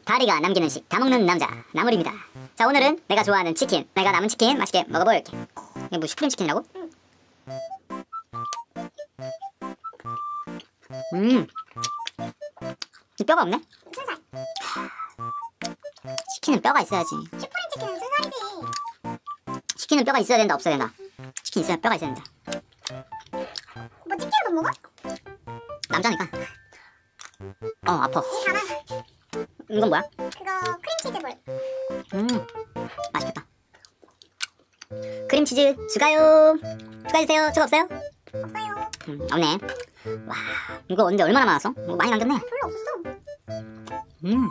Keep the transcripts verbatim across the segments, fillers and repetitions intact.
다리가 남긴 음식 다 먹는 남자 나물입니다. 자, 오늘은 내가 좋아하는 치킨, 내가 남은 치킨 맛있게 먹어볼게. 이게 뭐 슈프림 치킨이라고? 음, 이 뼈가 없네? 순살. 치킨은 뼈가 있어야지. 슈프림 치킨은 순살이지. 치킨은 뼈가 있어야 된다, 없어야 된다? 치킨 있어야 뼈가 있어야 된다. 뭐 치킨을 못 먹어? 남자니까. 어, 아파. 이 달아. 이건 뭐야? 그거 크림치즈볼. 음, 맛있겠다. 크림치즈 추가요. 추가해주세요. 추가 없어요? 없어요. 음, 없네. 와, 이거 언제 얼마나 많았어? 뭐 많이 남겼네. 별로 없었어. 음,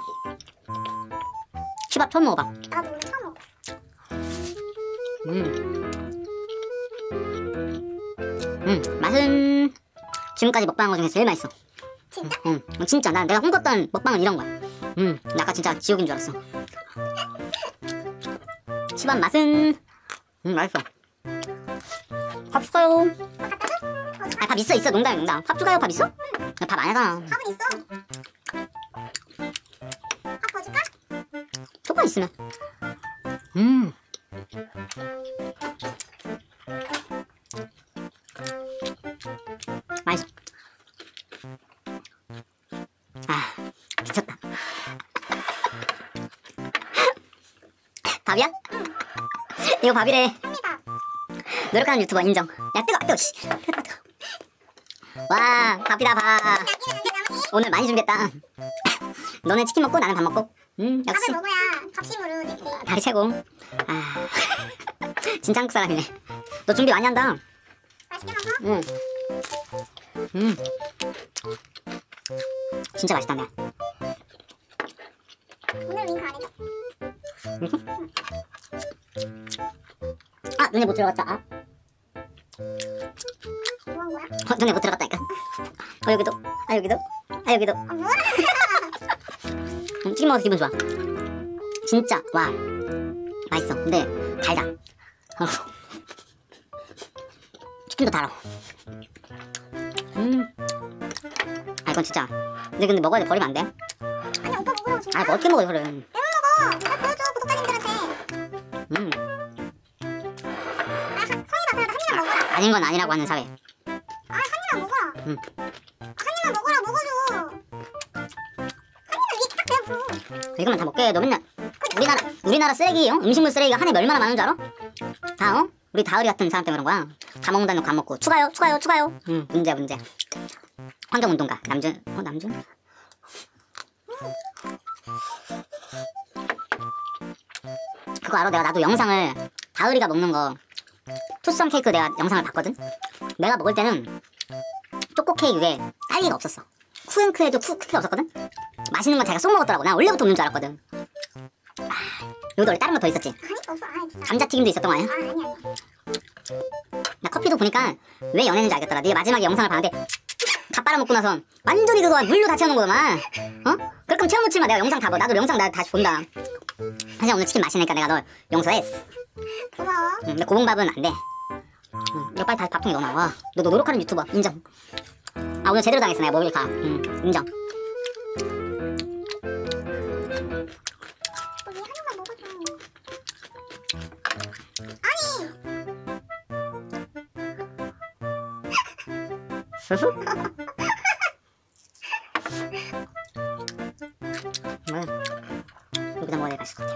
치밥 처음 먹어봐. 나도 오늘 처음 먹었어. 음, 음, 맛은 지금까지 먹방한 거 중에 제일 맛있어. 진짜? 응, 응, 진짜 난 내가 꿈꿨던 먹방은 이런 거야. 음, 나 아까 진짜 지옥인 줄 알았어. 치밥 맛은 음, 맛있어. 밥 줄까요? 아, 밥 있어 있어. 농담이 농담. 밥 줄까요? 밥 있어? 응. 밥 안 하잖아. 밥은 있어. 밥 더 줄까? 조금 있으면. 음. 맛있어. 아, 미쳤다. 밥이야? 응. 이거 밥이래. 합니다. 노력하는 유튜버 인정. 야, 뜨거, 뜨거, 씨. 뜨거, 뜨거. 와, 밥이다, 밥. 야기는 언제 남았니? 오늘 많이 준비했다. 너네 치킨 먹고 나는 밥 먹고. 음, 역시. 밥을 먹어야 밥심으로 찍지. 다리 최고. 아, 진짜 한국 사람이네. 너 준비 많이 한다. 맛있게 먹어. 응. 음. 진짜 맛있다, 네. 오늘 윙크 안 해줘. 아, 눈에 못 들어갔다. 아. 뭐 한 거야? 어, 눈에 못 들어갔다니까. 어, 여기도. 아, 여기도. 아, 여기도. 아, 뭐하는 거야? 음, 치킨 먹어서 기분 좋아. 진짜, 와. 맛있어. 근데, 달다. 어. 치킨도 달아. 음. 아, 이건 진짜. 근데, 근데 먹어야 돼. 버리면 안 돼. 아니, 오빠 먹으라고 진짜. 아, 뭐 어떻게 먹어, 이거를. 왜 못 먹어? 나 보여줘, 구독자님들한테. 음. 아, 성인아, 그래도 한 입만 먹어라. 아닌 건 아니라고 하는 사회. 아, 한 입만 먹어라. 음. 한 입만 먹어라, 먹어줘. 한 입만 이게 딱 배고. 이거만 다 먹게. 너 맨날 우리나라 우리나라 쓰레기, 어? 음식물 쓰레기가 한 해에 얼마나 많은 줄 알아? 다, 어? 우리 다을이 같은 사람 때문에 그런 거야. 다 먹는다는 거 안 먹고 추가요, 추가요, 추가요. 응, 문제 문제. 환경운동가 남준, 어 남준? 그거 알아? 내가 나도 영상을 다을이가 먹는 거 투썸 케이크 내가 영상을 봤거든. 내가 먹을 때는 초코 케이크에 딸기가 없었어. 쿠앤크에도 쿠, 쿠키가 없었거든. 맛있는 건 자기가 쏙 먹었더라고. 난 원래부터 없는 줄 알았거든. 아, 여기도 원래 다른 거 더 있었지. 아니, 없어. 아니, 진짜. 감자튀김도 있었던 거 아니야? 아, 아니, 아니. 나 커피도 보니까 왜 연애인지 알겠더라. 네가 마지막에 영상을 봤는데 다 빨아먹고 나서 완전히 그거 물로 다 채워놓은 거구만. 어? 그럴 거면 채워놓지 마. 내가 영상 다 봐. 나도 영상 나 다시 본다. 사실 오늘 치킨 맛있으니까 내가 널 용서했어. 고마워. 응, 근데 고봉밥은 안 돼. 응, 이거 빨리 다시 밥통에 넣어놔. 와, 너, 너 노력하는 유튜버 인정. 아, 오늘 제대로 당했어. 내가 먹을 가. 응, 인정. 우리 한 입만 먹어줘. 아니! 수수? 음, 여기다 먹어야 될 것 같아.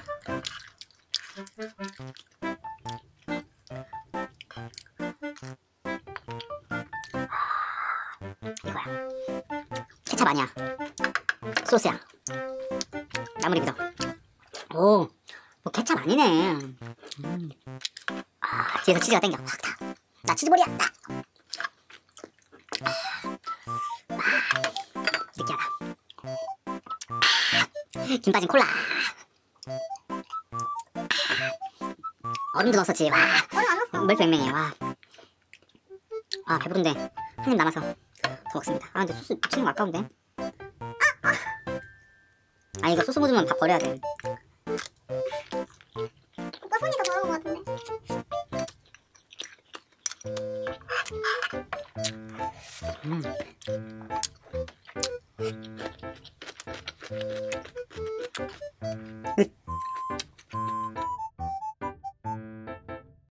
이거야. 케찹 아니야. 소스야. 나물이 믿어. 오, 뭐 케찹 아니네. 음. 아, 뒤에서 치즈가 땡겨. 확 타. 나 치즈볼이야. 딱. 느끼하다. 김 빠진 콜라. 얼음도 넣었었지. 와, 얼음 안 넣었어. 멜pen맹이야. 와, 아, 배부른데 한 입 남아서 더 먹습니다. 아, 근데 소스 붙이는 거 아까운데. 아, 이거 소스 묻으면 밥 버려야 돼. 오빠 손이 더 더러운 것 같은데. 음.